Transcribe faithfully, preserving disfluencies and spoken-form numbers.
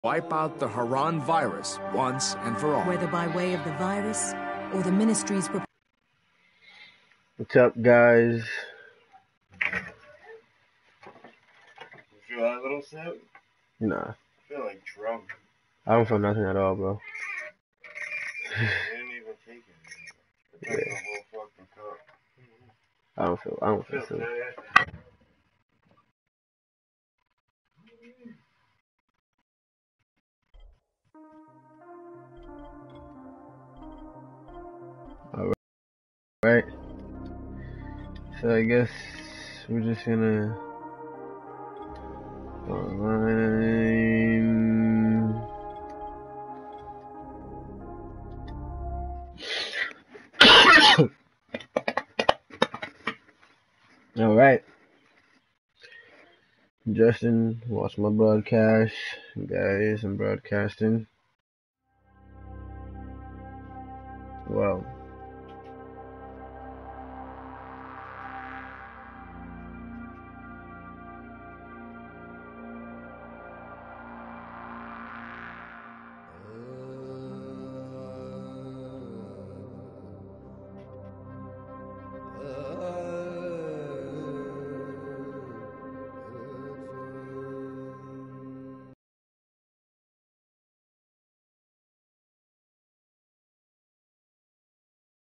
wipe out the Haran virus once and for all. Whether by way of the virus or the ministry's... What's up, guys? You feel that little sip? Nah. I feel like drunk. I don't feel nothing at all, bro. I didn't even take it. I drank the whole fucking cup. I don't feel, I don't feel sick. All right. So I guess we're just gonna online. All right. Justin, watch my broadcast. Guys, I'm broadcasting. Wow.